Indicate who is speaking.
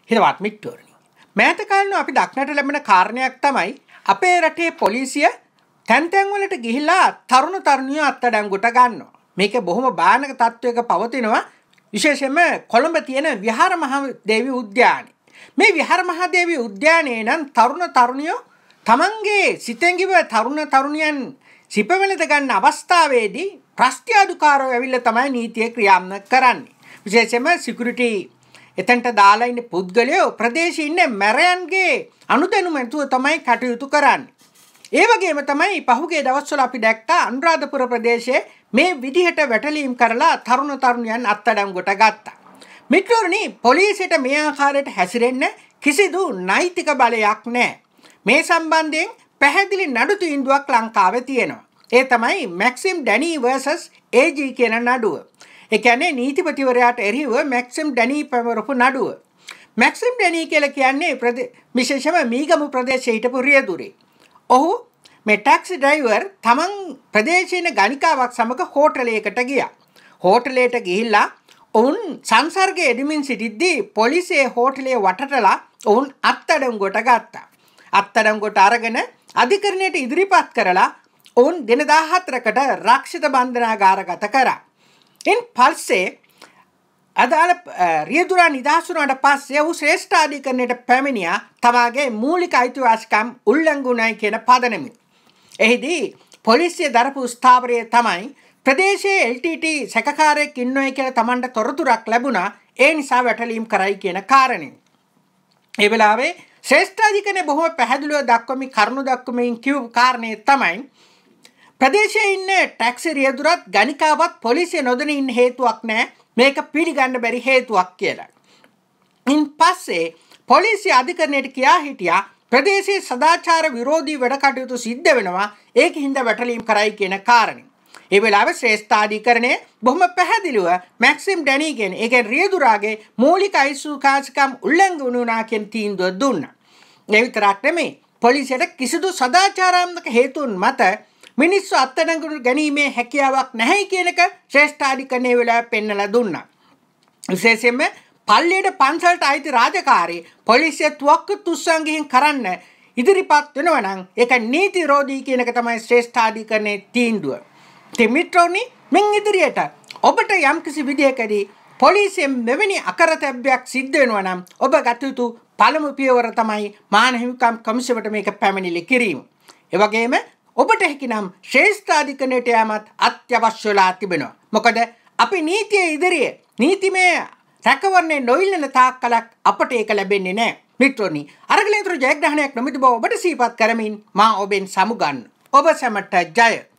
Speaker 1: හිතවත් මිත්‍රවරුනි. මෑත කාලේ අපි දක්නට ලැබෙන කාරණයක් තමයි අපේ රටේ පොලිසිය තැන් තැන් වලට ගිහිලා තරුණ තරුණියෝ අත්අඩංගුවට ගන්නවා. මේක බොහොම භයානක තත්වයක පවතිනවා. විශේෂයෙන්ම කොළඹ තියෙන විහාර මහදේවි උද්‍යානයේ. මේ විහාර මහදේවි උද්‍යානයේ නම් තරුණ තරුණියෝ තමන්ගේ සිතෙන්ගිව තරුණ තරුණියන් සිපවලද ගන්න අවස්ථාවේදී ප්‍රස්ත්‍යාදුකාරෝ ඇවිල්ලා තමයි නීතිය ක්‍රියාත්මක කරන්නේ. විශේෂයෙන්ම සිකියුරිටි එතනට දාලා ඉන්න පුද්ගලයෝ ප්‍රදේශයේ ඉන්න මැරයන්ගේ අනුදැනුම ඇතුව තමයි කටයුතු කරන්නේ. ඒ වගේම තමයි පහුගිය දවස්වල අපි දැක්කා අනුරාධපුර ප්‍රදේශයේ මේ විදිහට වැටලීම් කරලා තරුණ තරුණියන් අත්අඩංගුවට ගත්තා. මිත්‍රවරුනි, පොලිසියට මේ ආකාරයට හැසිරෙන්න කිසිදු නෛතික බලයක් නැහැ. මේ සම්බන්ධයෙන් පැහැදිලි නඩු තීන්දුවක් ලංකාවේ තියෙනවා. ඒ තමයි මැක්සිම් ඩැනී vs AG කියන නඩුව. ඒ කියන්නේ නීතිපතිවරයාට එරෙහිව මැක්සිම් ඩැනී පැවරපු නඩුව. මැක්සිම් ඩැනී කියලා කියන්නේ විශේෂම මීගමු ප්‍රදේශයේ හිටපු රියදුරේ. ඔහු මේ ටැක්සි ඩ්‍රයිවර් තමන් ප්‍රදේශයේ ගණිකාවක් සමග හෝටලයකට ගියා. හෝටලයට ගිහිල්ලා ඔවුන් සංසර්ගයේ එදමින් සිටිද්දී පොලිසිය හෝටලයේ වටටලා ඔවුන් අත්අඩංගුවට ගත්තා. අත්අඩංගුවට අරගෙන අධිකරණයට ඉදිරිපත් කරලා ඔවුන් දින 14කට රක්ෂිත බන්ධනාගාරගත කරා. ඉන් පස්සේ අදාළ රියදුරා නිදහස් වුණාට පස්සේ ඔහු ශ්‍රේෂ්ඨ අධිකරණයට පැමිණියා තමාගේ මූලික අයිතිවාසිකම් උල්ලංඝනයි කියන පදනමින්. එහිදී පොලිසිය දරපු ස්ථාවරය තමයි ප්‍රදේශයේ LTT සැකකාරයෙක් ඉන්නොයි කියලා Tamanට තොරතුරක් ලැබුණා. ඒ නිසා වැටලීම් කරයි කියන කාරණේ. ඒ වෙලාවේ ශ්‍රේෂ්ඨ අධිකරණය බොහොම පැහැදිලිව දක්වමින් කරුණු දක්වමින් කියපු කාරණේ තමයි ප්‍රදේශයේ ඉන්න ටැක්සි රියදුරත් ගණිකාවත් පොලිසිය නොදැන ඉන්න හේතුවක් නැහැ. මේක පිළිගන්න බැරි හේතුවක් කියලා. ඉන් පස්සේ පොලිසිය අධිකරණයට කියා හිටියා ප්‍රදේශයේ සදාචාර විරෝධී වැඩ කටයුතු සිද්ධ වෙනවා. ඒකින්ද වැටලීම් කරයි කියන කාරණේ. ඒ වෙලාවේ ශ්‍රේෂ්ඨ අධිකරණය බොහොම පැහැදිලිව මැක්සිම් ඩැනී කියන ඒ කියන්නේ රියදුරාගේ මූලික අයිතිවාසිකම් උල්ලංඝනය වුණා කියන තීන්දුව දුන්නා. ඒ විතරක් නෙමෙයි පොලිසියට කිසිදු සදාචාරාත්මක හේතුන් මත මිනිස්සු අත්අඩංගුවට ගැනීමේ හැකියාවක් නැහැ කියන එක ශ්‍රේෂ්ඨ අධිකරණයේ වෙලාව පෙන්නලා දුන්නා. විශේෂයෙන්ම පල්ලියට පන්සලට අයිති රාජකාරී පොලිසිය තුවක්කු තුස්සන් ගිහින් කරන්න ඉදිරිපත් වෙනවා නම් ඒක නීති විරෝධී කියන එක තමයි ශ්‍රේෂ්ඨ අධිකරණයේ තීන්දුව. ඉතින් මිත්‍රෝනි, මින් ඉදිරියට ඔබට යම්කිසි විදියකදී පොලිසියෙන් මෙවැනි අකරතැබ්බයක් සිද්ධ වෙනවා නම් ඔබ ගත යුතු පළමු පියවර තමයි මානව හිමිකම් කමිෂුවට මේක පැමිණිලි කිරීම. ඒ වගේම ඔබට හැකිනම් ශ්‍රේෂ්ඨ අධිකරණයට යාමත් අත්‍යවශ්‍ය වෙලා තිබෙනවා. මොකද අපි නීතියේ ඉදිරියේ නීතිමය රැකවරණය නොඉල්ලන තාක් කලක් අපට ඒක ලැබෙන්නේ නැහැ. මිත්‍රෝනි, අරගලේතර ජයග්‍රහණයක් නොමිති බව ඔබට සිහිපත් කරමින් මා ඔබෙන් සමුගන්න. ඔබ සැමට ජය.